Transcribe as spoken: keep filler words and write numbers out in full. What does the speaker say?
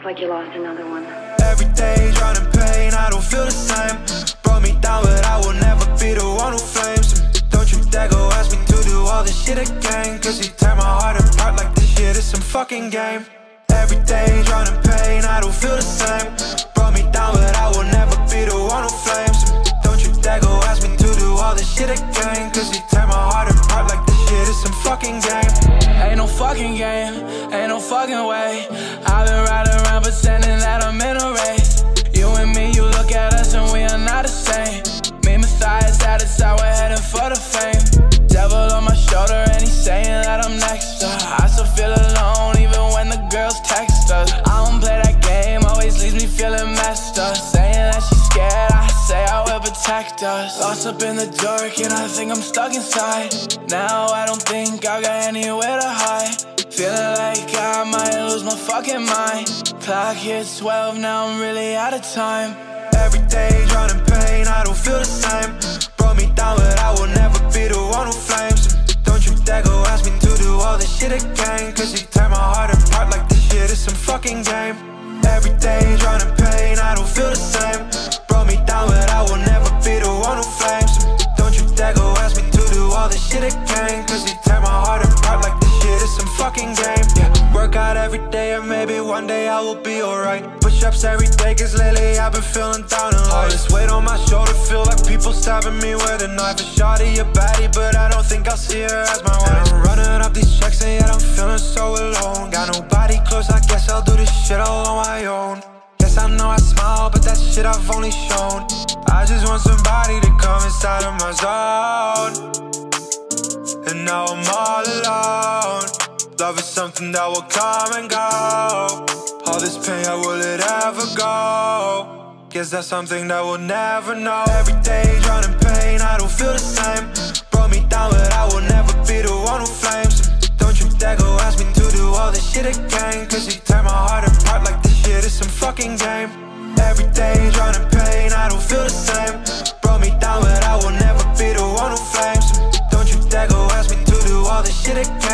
like you lost another one. Every day drowning in pain, I don't feel the same. Brought me down, but I will never be the one who flames. Don't you dare go ask me to do all this shit again, cause you tear my heart apart like this shit is some fucking game. Every day drowning in pain, I don't feel the same. Brought me down, but I will never be the one who flames. Don't you dare go ask me to do all this shit again, cause you tear my heart apart like this shit is some fucking game. Ain't no fucking game, ain't no fucking way. I've been riding around pretending that I'm in a race. You and me, you look at us and we are not the same. Me, Matthias, at the top, we're heading for the fame. Devil on my shoulder and he's saying that I'm next to her. I still feel alone even when the girls text us. I don't play that game, always leaves me feeling messed up. Saying that she's scared, I say I will protect us. Lost up in the dark and I think I'm stuck inside. Now I don't think I got anywhere to hide. Feeling like I might lose my fucking mind. Clock hits twelve, now I'm really out of time. Every day drowning in pain, I don't feel the same. Brought me down, but I will never be the one who flames. Don't you dare go ask me to do all this shit again, cause you tear my heart apart like this shit is some fucking game. Every day drowning in pain, I don't feel the same. Brought me down, but I will never be the one who flames. Don't you dare go ask me to do all this shit again, cause you tear my heart apart like this shit is some fucking game. Yeah, work out every day and maybe one day I will be alright. Push-ups every day cause lately I've been feeling down and low. All this weight on my shoulder feel like people stabbing me with a knife. A shawty, a baddie, but I don't think I'll see her as my wife. And I'm running up these checks and yet I'm feeling so alone. Got nobody close, I guess I'll do this shit all on my own. Yes, I know I smile, but that shit I've only shown. I just want somebody to come inside of my zone. And now I'm all alone. Love is something that will come and go. All this pain, how will it ever go? Guess that's something that we'll never know. Every day drowning in pain, I don't feel the same. Brought me down, but I will never be the one who flames. Don't you dare go ask me to do all this shit again, cause you tear my heart apart like this shit is some fucking game. Every day drowning in pain, I don't feel the same. Brought me down, but I will never be the one who flames. Don't you dare go ask me to do all this shit again.